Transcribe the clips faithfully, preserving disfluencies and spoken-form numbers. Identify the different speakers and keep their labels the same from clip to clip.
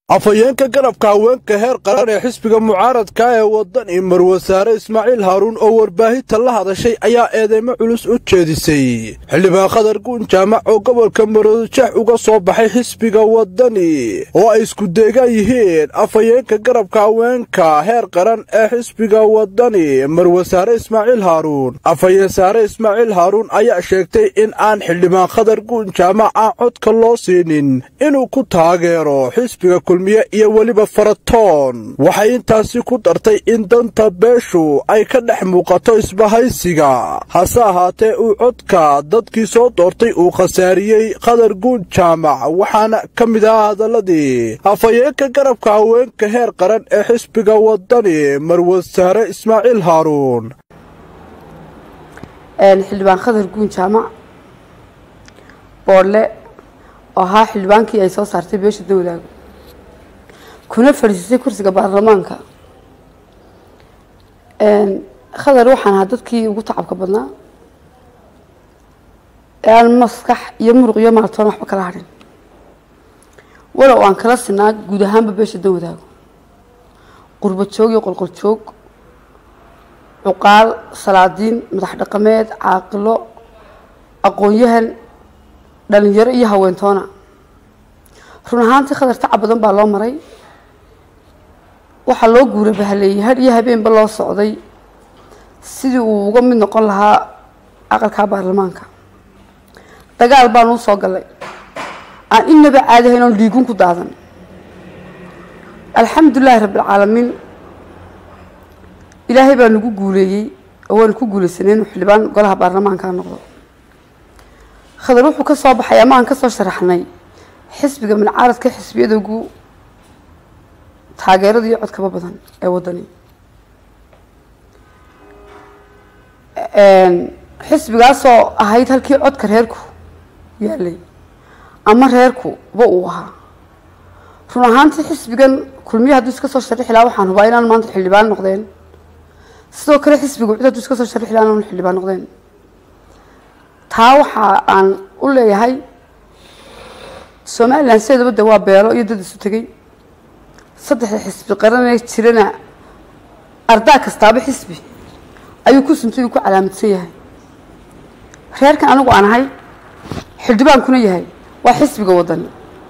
Speaker 1: afayeenka garabka haweenka heer qaran ee xisbiga mucaaradka ee wadani marwasaare Ismaaciil Haaruun oo warbaahinta la hadashay ayaa eedeymo culus u jeedisay xildhibaan Khadar Guun Jaamac oo gobolka Maroodijeex uga soo baxay xisbiga wadani oo ay isku deegaan yihiin afayeenka garabka haweenka heer qaran ee xisbiga wadani marwasaare Ismaaciil Haaruun afayeensaare Ismaaciil Haaruun ayaa sheegtay in aan xildhibaan Khadar Guun Jaamac codka loo siinin inuu ku taageero xisbiga iyo waliba faratoon waxay intaasi ku dartay in danta beeshu ay ka dhex muuqato isbahaysiga hase ahaatee uu codka dadkii soo doortay uu khasaariyey Khadar Guun Jaamac waxaana ka mid ah hadaladii afayeenka garabka haweenka heer qaran ee xisbiga wadani marwasaare Ismaaciil Haaruun
Speaker 2: xildhibaan Khadar Guun Jaamac boole oo ahaa xildhibaankii ay soo saartay beesha dawladda kuna fadhiisay kursiga baarlamaanka een Khadar waxaan ahaa dadkii ugu tacabka badnaa aan maskax iyo muruq iyo maaltoon waxba kala harin walow aan kala sinaa guud ahaanba beesha dawladda qurbo joog iyo qolqol joog cuqaal salaadiin madax dhaqameed caaqilo aqoon-yahan dhalinyaro iyo haweentoona run ahaantii Khadar tacab badan baa loo maray waxa loo guuray bahaleeyay har iyo habeenba loo socday sidii uu uga mid noqon lahaa aqalka baarlamaanka dagaal baan u soo galay aan inaba caadahayn oo dhiigun ku daadan alxamdulillaah rabbil caalamiin ilaahay baa nagu guuleeyay oo waan ku guuleysaneen xildhibaan golaha baarlamaanka noqdo Khadar wuxuu ka soo baxay ama aan ka soo sharaxnay xisbiga mucaaradka xisbiyada ugu taageerada iyo codka badan ee wadani een xisbigaas oo ahayd halkii codka reerku yaalay ama reerku ba uu ahaa run ahaantii xisbigan kulmiye haddii iska soo sharixi lahaa waxaan hubaa inaan maanta xildhibaan noqdeen sidoo kale xisbigu cid haddii iska soo sharixi lahaa inaan xildhibaan noqdeen taa waxa aan u leeyahay Soomaaliland sidaba waa beelo iyo dad isu tagay saddex xisbi qaran ee jirana ardaa kastaaba xisbi ayuu ku suntay ku calaamadsan yahay reerkan anigu aan ahay xildhibaan kuna yahay waa xisbiga wadani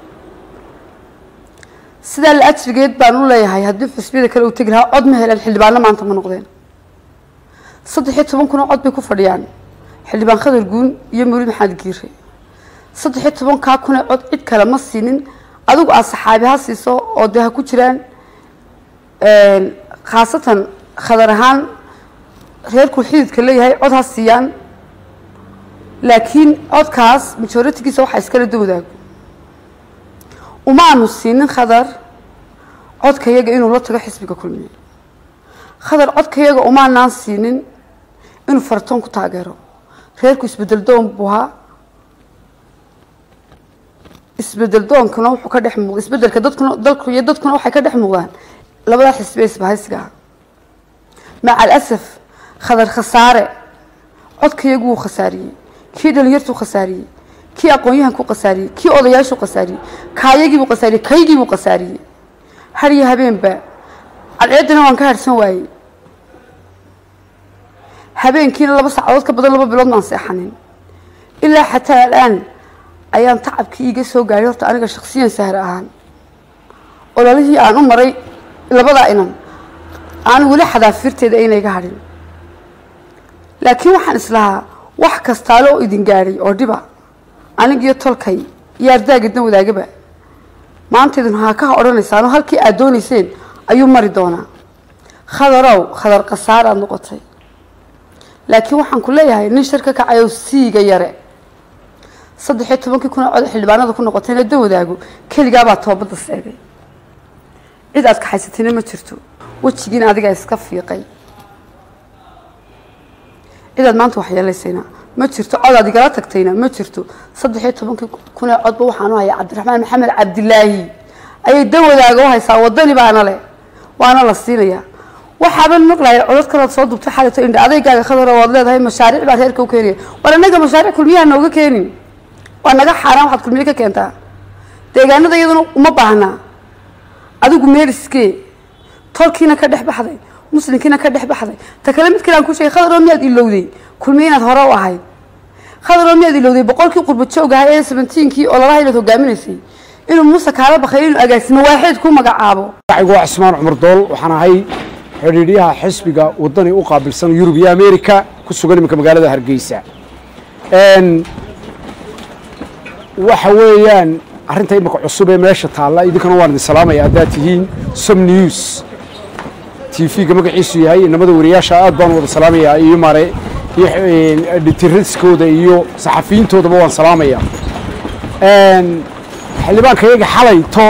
Speaker 2: sida la ajrigeed baan u leeyahay haddii xisbiyada kale uu tagi lahaa cod ma helan xildhibaanna maanta ma noqdeen saddex iyo toban kun oo cod bay ku fadhiyaan xildhibaan Khadar Guun iyo Muriid Maxamed Giire saddex iyo toban ka kun cod cid kale ma siinin adigu asxaabi ha siiso oo deha ku jiraan een khaasatan Khadar ahaan reerku xididka leeyahay cod ha siiyaan laakiin codkaas majority-giisa waxa iska la dawadaag uma aanu siinin Khadar codkayaga inuu la tago xisbiga kulmiye Khadar codkayaga uma aanan siinin inuu fartoon ku taageero reerku isbedel doon buha isbedel doonkana wuxuu ka dhex muuqday isbedelka dadkuna dalku iyo dadkuna waxay ka dhex muuqdaan labada xisbi isbahaysiga ma al asaf Khadar khasaare codkayagu uu khasaariyay kii dhalinyartu khasaariyay kii aqoon-yahan ku khasaariyay kii odayaashu khasaariyay kaayagii uu khasaariyay kaygii uu khasaariyay har iyo habeenba cadceedana waan ka harsan waayay habeenkiina laba saacadood ka badan laba bilood ma seexanin ilaa xataa alaan ayaan tacabkii iga soo gaaray horta aniga shakhsiyan sahar ahaan ololihii aan u maray labada inan aan wali xadaafirteeda inay ga harin laakiin waxaan islahaa wax kasta loo idin gaaray oo dhiba anigiyo tolkay iyo ardaageedna wadaagaba maanteedun ha ka odhanaysaan halkii aad doonayseen ayuu mari doonaa Khadarow Khadar qasaar aad noqotay laakiin waxaan ku leeyahay nin shirka ka cayo siiga yare saddex iyo toban kun oo cod xildhibaanada ku noqotayna dawladaagu kaliya baa toobada seegay cid aad ka xaysatayna ma jirto wajigiina adiga iska fiiqay cid aad maanta wax yeelaysayna ma jirto cod aad igala tagtayna ma jirto saddex iyo toban kun oo codba waxaan u hayaa Cabdiraxmaan Maxamed Cabdilaahi ayay dawladaaga u haysaa wadani baana leh waana la siinayaa waxaan maqlaay codad kala soo dubtay xalayto in adeegaaga Khadar oo wad leedahay mashaariic baa reerka u keenay wala naga mashaariic kulmiyaha nooga keenin waa naga xaraan waxaad kulmiye ka keentaa deegaanada iyaduna uma baahna adigu meeriskee tolkiina ka dhex baxday muslimkiina ka dhex baxday ta kale mid kale aan ku sheegay khadar miyaad ilowday kulmiye inaad hore u ahayd khadar miyaad ilowday boqolkii qurba joog ahaa ee sabentiinkii oo lalaha inaad hogaaminaysay inuu muuse kaala bakay inuu agaasimo waaxid ku magacaabo
Speaker 3: igu Cismaan Cumar Dool waxaan ahay xiriiriyaha xisbiga wadani u qaabilsan Yurub iyo Ameerika ku sugan imika magaalada Hargeysa een waxa weeyaan arrinta imika cusub ee meesha taala idinkana waan idin salaamaya haddaad tihiin Som News T V-ga magaciisu yahay nabada wariyaasha aad baan wada salaamayaa iyo mare iyo editoriskooda iyo saxafiyiintoodaba waan salaamayaa een xildhibaankayga xalayto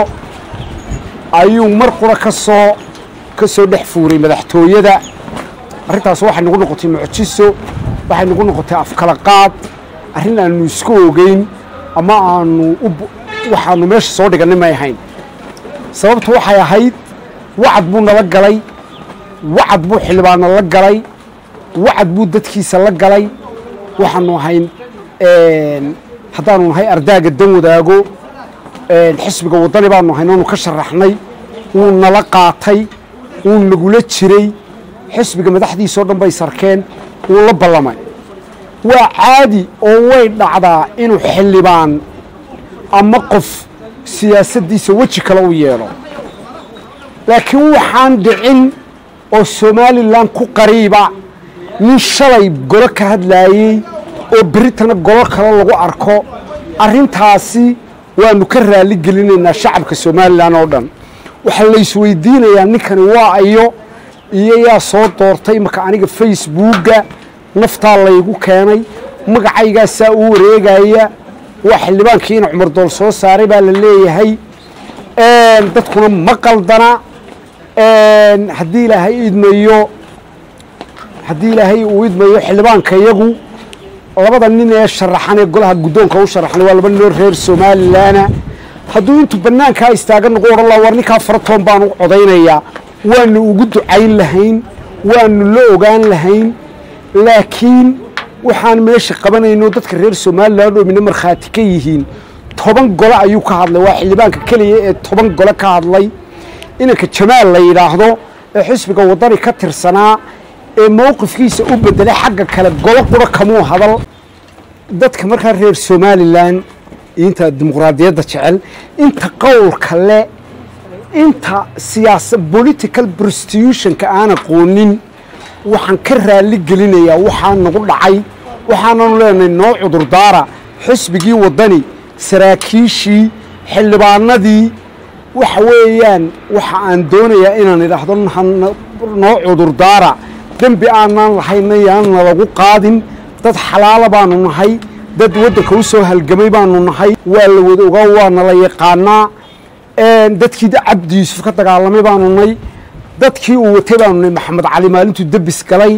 Speaker 3: ayuu mar qura ka soo ka soo dhex fuuray madaxtooyada arrintaas waxay nagu noqotay mucjiso waxay nagu noqotay afkala qaad arrin aanu isku ogeyn ama aanu waxaanu meesha soo dhiganay ma ahayn sababtu waxay ahayd wacad buu nala galay wacad buu xildhibaano la galay wacad buu dadkiisa la galay waxaanu ahayn haddaanu nahay ardaaga dan wadaago xisbiga wadani baanu ahayn oonu ka sharaxnay wuu nala qaatay wuu nagula jiray xisbiga madaxdiisoo dhan bay sarkeen wuu la ballamay waa caadi oo way dhacdaa inuu xildhibaan ama qof siyaasaddiisa weji kale u yeelo laakiin waxaan dhicin oo somalilan ku qariiba nin shalay golo ka hadlaayey oo beritana golo kale lagu arko arrintaasi waanu ka raali gelinaynaa shacabka somalilan oo dhan waxaa la isweydiinayaa ninkani waa ayo iyo yaa soo doortay marka aniga facebookga naftaa laygu keenay magacaygaasaa u wareegaya waa xildhibaankiina Cumar Dool soo saaray baa la leeyahay dadkuna ma qaldana haddii ilaahay idmayo haddii ilaahay uu idmayo xildhibaanka iyagu labada nin ee sharaxan ee golaha guddoonka u sharaxan waa laba nin oo reer Somaliland hadduu intuu bannaanka istaaga noqo oran la war ninka fartoon baan u codaynayaa waanu ugu ducayn lahayn waanu la ogaan lahayn laakiin waxaan meesha qabanayno dadka reer Somaliland oo min marxaati ka yihiin toban golo ayuu ka hadlay waa xildhibaanka kaliya ee toban golo ka hadlay inanka Jamaal la yiraahdo ee xisbiga wadani ka tirsanaa ee mowqifkiisa u bedelay xagga kale golo qura kamuu hadal dadka markaa reer Somaliland inta dimuqraadiyadda jecel inta qowlka le inta siyaasad political prostitution ka aan aqoonin waxaan ka raali gelinayaa waxaan nagu dhacay waxaananu leenahay noo cudur daara xisbigii wadani saraakiishii xildhibaanadii waxa weeyaan waxa aan doonayaa inaan idhaahdo noo cudur daara dambi aanan lahayna yaana lagu qaadin dad xalaala baanu nahay dad waddanka u soo halgamay baanu nahay waa la wada ogaa waana la yaqaanaa dadkii Cabdi Yuusuf ka dagaalamay baanu nahay dadkii uu watay baanu nahay Maxamed Cali maalintuu dabis galay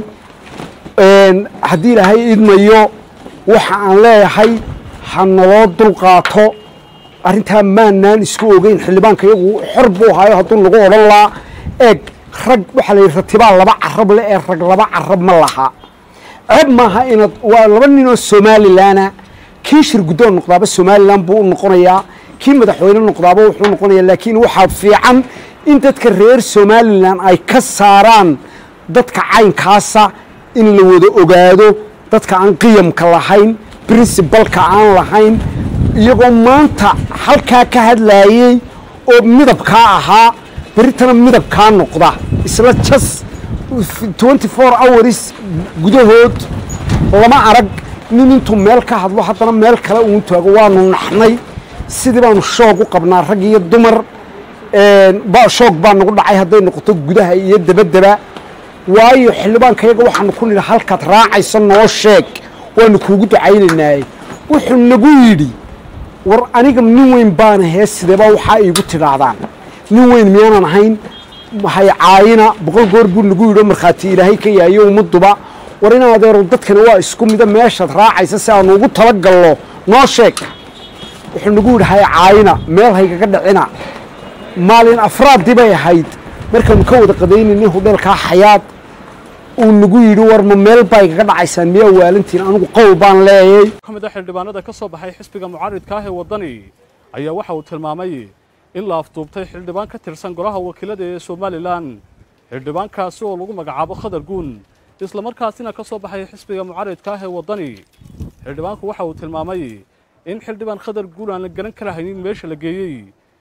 Speaker 3: haddii ilaahay idmayo waxa aan leeyahay hanaloo dulqaato arrintaa maanaan isku ogeyn xildhibaanka iyagu xor buu hayo hadduu lagu odhan laa eeg rag waxa la ratibaa laba carab le ee rag laba carab ma laha ceb maaha inaad waa laba nin oo Somaliland kii shir guddoon noqdaaba Somaliland buu noqonayaa kii madaxweyne noqdaaba wuxuu noqonayaa laakiin waxa fiican in dadka reer Somaliland ay ka saaraan dadka caynkaasa in la wada ogaado dadka aan qiyamka lahayn principalka aan lahayn iyagoo maanta halkaa ka hadlaayay oo midabkaa ahaa beritana midabkaa noqda isla jas twenty-four hours gudahood lama arag nin intuu meel ka hadlo haddana meel kale uu taago waanu naxnay sidii baanu shoog u qabnaa rag iyo dumar ba shoog baa nagu dhacay hadday noqoto gudaha iyo dabadaba waayo xildhibaankayaga waxaanu ku nidhi halkaad raacayso noo sheeg waanu kuugu ducaynaynaa wuxuu nagu yidhi war aniga nin weyn baan ahay sideeba waxaa iigu tidhaahdaan nin weyn miyaanan ahayn maxay caayina boqol goor buu nagu yidhi markhaati ilaahay ka yaayo ummaduba war in adeero dadkani waa isku mida meeshaad raacaysa si aanu ugu talagalno noo sheeg wuxuu nagu yidhi hay caayina meel haygaga dhicina maalin afraadii bay ahayd markaanu ka wada qadaynaynin hudheelkaa xayaad uu nagu yidhi war ma meel baa igaga dhacaysaan miyaa waalantiin anigu qowl baan leeyay
Speaker 4: kamid ah xildhibaanada ka soo baxay xisbiga mucaaridka ah ee wadani ayaa waxa uu tilmaamay in la afduubtay xildhibaan ka tirsan golaha wakiilada ee Somaliland xildhibaankaasi oo lagu magacaabo Khadar Guun isla markaasina ka soo baxay xisbiga mucaaradka ah ee wadani xildhibaanku waxa uu tilmaamay in xildhibaan Khadar Guun aan la garan karayn meesha la geeyay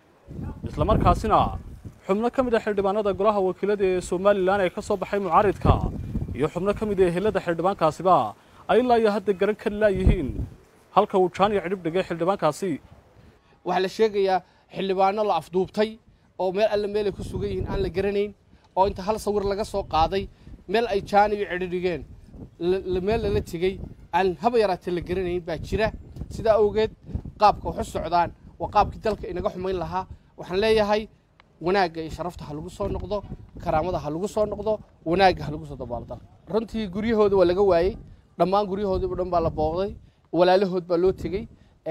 Speaker 4: isla markaasina xubno ka mid ah xildhibaanada golaha wakiilada ee Somaliland ay ka soo baxay mucaaradka iyo xubno ka mid ah helada xildhibaankaasiba ay la hadda garan ka laayihiin halka uu jaan iyo cidhib dhigay xildhibaankaasi
Speaker 5: waxa la sheegayaa xildhibaano la afduubtay oo meel alla meel ay ku sugan yihiin aan la garanayn oo inta hal sawir laga soo qaaday meel ay jaan iyo cidhib dhigeen meel la tigay aan haba yaraatee la garanayn baa jira sida awgeed qaabka wax u socdaan waa qaabkii dalka inaga xumayn lahaa waxaan leeyahay wanaagga iyo sharafta ha lagu soo noqdo karaamada ha lagu soo noqdo wanaagga ha lagu soo dabaalo dalka runtii guryahooda waa laga waayay dhammaan guryahoodii oo dhan baa la booqday walaalahood baa loo tegey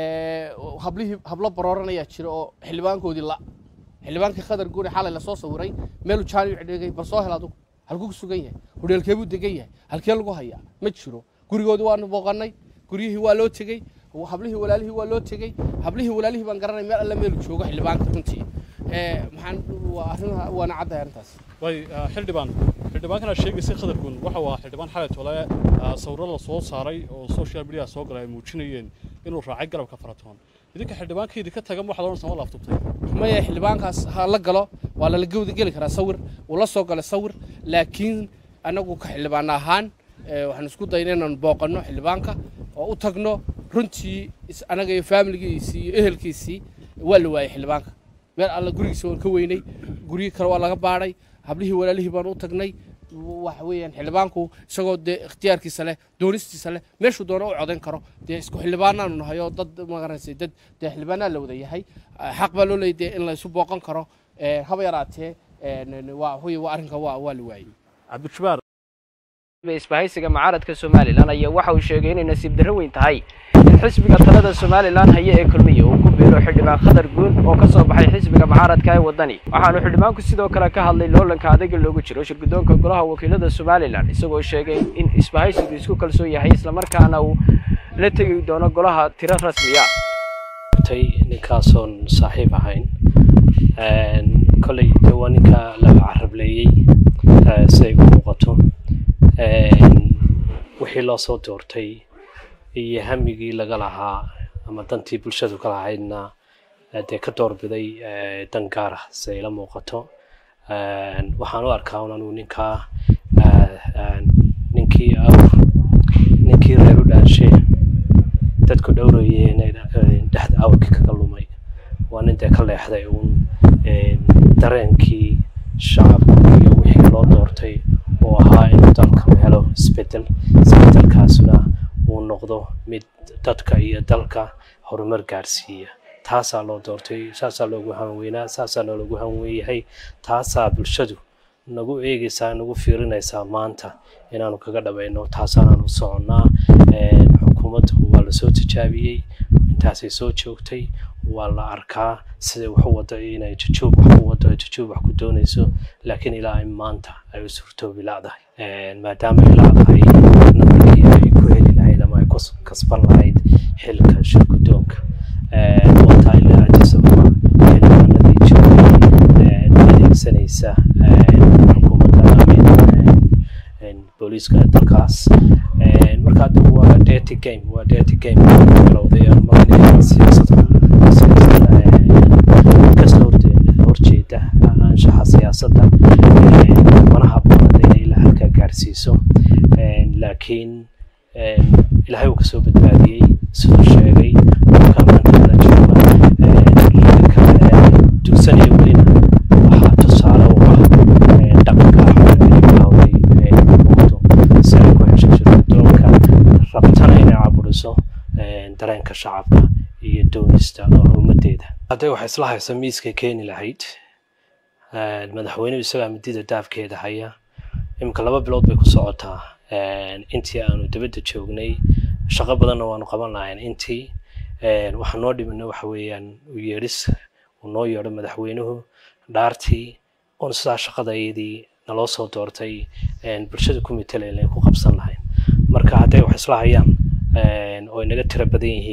Speaker 5: hablihii hablo barooranaya jira oo xildhibaankoodii la xildhibaankii Khadar Guun xalay la soo sawiray meel jaan iyo dhigay bal soo hel adigu halku ku sugan yahay hudheelkee buu degan yahay halkee lagu hayaa ma jiro gurigoodii waan booqanay guryihii waa loo tegey hablihii walaalihii waa loo tegey hablihii walaalihii baan garanay meel alla meel joogo xildhibaanka runtii ee maxaan waa arrin waana caddahay arrintaas
Speaker 4: way xildhibaan xildhibaankana sheegaysay Khadar Guun waxa waa xildhibaan xalay tole sawirro la soo saaray oo social media soo galay muujinayeen inuu raacay garabka Faratoon idinka xildhibaankeedii ka tagan waxa loo soo la afduubtay
Speaker 5: ma yahay xildhibaankaas ha la galo waa la gawda gali karaa sawir uu la soo galay sawir laakiin anagu ka xildhibaan ahaan waxaan isku daynay inaan booqano xildhibaanka oo u tagno runtii anaga iyo familigiisii iyo ehelkiisii waa la waayay xildhibaanka meel alla gurigiisa waan ka weynay guriga kale waa laga baaray hablihii walaalihii baan u tagnay waxa weeyaan xildhibaanku isagoo de ikhtiyaarkiisa leh doonistiisa leh meeshuu doono u codayn karo dee isku xildhibaanaanu nahay oo dad magaranaysa dad dee xildhibaanaa la wada yahay xaq baa loo leeyahay in la isu booqan karo haba yaraatee waa waa arrinka waa waa la waayay
Speaker 4: Cabdishabaar
Speaker 6: isbahaysiga mucaaradka Somaliland ayaa waxa uu sheegay in nasiib darro weyn tahay in xisbiga talada Somaliland haya ee kulmiye uu ku biiro xildhibaan Khadar Guun oo ka soo baxay xisbiga mucaaradka ee wadani waxaanu xildhibaanku sidoo kale ka hadlay loolanka adag ee loogu jiro shirgudoonka golaha wakiilada Somaliland isagoo sheegay in isbahaysigu isku kalsoon yahay isla markaana uu la tagi doono golaha tiro rasmi ah
Speaker 7: tay ninkaasoon saaxiib ahayn een kulay dawaninka la carableeyay say u muuqato wixii loo soo doortay iyo hamigii laga lahaa ama dantii bulshadu ka lahaydna dee ka doorbiday dan gaar ah say la muuqato waxaan u arkaa inuu ninkaa ninkii ninkii reer u dhaanshay dadku dhowrayeen dhexda awrka kaga lumay waa nin dee ka leexday uun dareenkii shacabka iyo wixii loo doortay oo ahaa inuu dalka helo isbedel isbedelkaasna uu noqdo mid dadka iyo dalka horumar gaarsiiya taasaa loo doortay saasaa loogu hanweynaa saasaa loogu hanweeyahay taasaa bulshadu nagu eegaysaa nagu fiirinaysaa maanta inaanu kaga dhabayno taasaanaanu soconnaa xukuumaddu waa la soo tijaabiyey intaasay soo joogtay waa la arkaa sida wax u wado inay jujuub wax u wado jujuub wax ku doonayso laakiin ilaa ay maanta ay u suurtoobi laadahay maadaama ay laadahay nabarkii ay ku heli lahayd ama ay ku kasban lahayd xilka shirgudoonka wataa ilaa ajisaba xildhibaanadii jiray adeegsanaysa xukuumadda booliiska dalkaas marka hadda waa dirty game waa dirty game bilowday marnay siyaasadda kasoo horjeeda anshaxa siyaasadda mana habboonada inay la halka gaarsiiso laakiin ilaahay uu kasoo badbaadiyey siduu sheegay markaa maanta la jooga dugsanaya welina waxaa tusaale u ah dhaqanka bilowday ummaddu si ay ku hesho shirgudoonka rabtana inay caburiso dareenka shacabka iyo doonista ummadeeda hadday waxay isla hayso miiskay keeni lahayd madaxweynuhu isagaa midida daafkeeda haya imika laba bilood bay ku socotaa intii aanu dibadda joognay shaqo badanna waanu qaban lahayn intii waxa noo dhimina waxa weeyaan u yeedhis uu noo yeedho madaxweynuhu dhaartii oon sidaa shaqadayadii naloo soo doortay bulshada ku mitalayna ku qabsan lahayn marka hadday wax isla hayaan oo inaga tira badan yihiin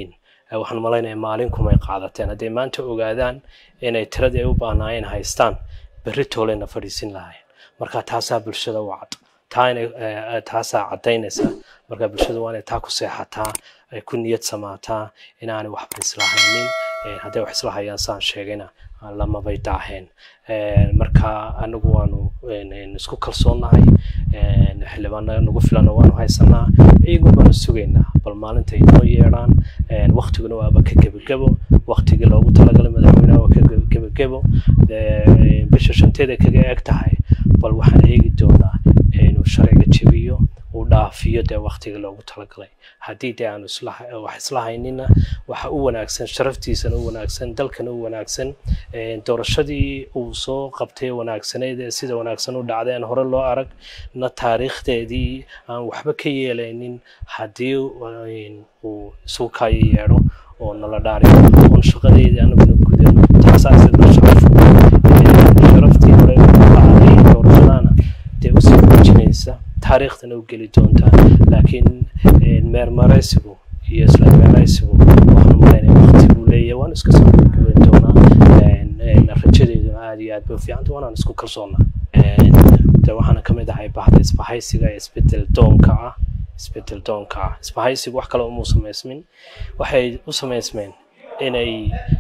Speaker 7: waxaan malaynayaa maalin kumay qaadateen hadday maanta ogaadaan inay tiradii ay u baahnaayeen haystaan berri toolena fadhiisin lahayn marka taasaa bulshada u cad taana taasaa cadaynaysa marka bulshada waa inay taa ku seexataa ay ku niyad samaataa inaanay waxba islahaynin hadday wax islahayaan saan sheegayna lama bay daaheen marka anagu waanu isku kalsoonahay xildhibaano nagu filan waanu haysanaa iyagu baanu sugaynaa bal maalinta ay noo yeedhaan waqtiguna waaba ka gebagebo waqtigii loogu talagalay madaxweynaha waa ka gebagebo bisha shanteeda kaga eg tahay bal waxaan eegi doonaa inuu sharciga jabiyo uu dhaafiyo dee waqtigii loogu talagalay haddii dee aanu wax isla haynina waxa u wanaagsan sharaftiisana u wanaagsan dalkana u wanaagsan doorashadii uu soo qabtay wanaagsaneyd ee sida wanaagsan u dhacday aan hore loo arag na taariikhdeedii aan waxba ka yeelaynin haddii uu isugu kaayo yeedho oo nala dhaariyo oon shaqadeedii anaguna gudano taasaa isaguna sharaf sharaftii hore dhacday doorashadaana dee usii muujinaysa taariikhdana u geli doontaa laakiin meermaraysigu iyo isla meeraysigu waxaan malaynaya waqti buu leeyahay waan iska soo gabagabayn doonaa rajadeeduna aad iyo aad bay u fiicanta waanaan isku kalsoonnaa de waxaana ka mid ahay bahda isbahaysiga ee isbedel doonka ah isbedel doonka ah isbahaysigu wax kale uma samaysmin waxay u samaysmeen inay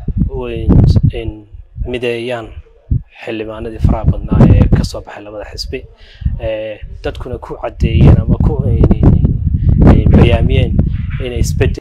Speaker 7: mideeyaan xildhibaanadii faraha badnaa ee ka soo baxay labada xisbi dadkuna ku cadeeyeen ama ku bayaamiyeen inay isbedel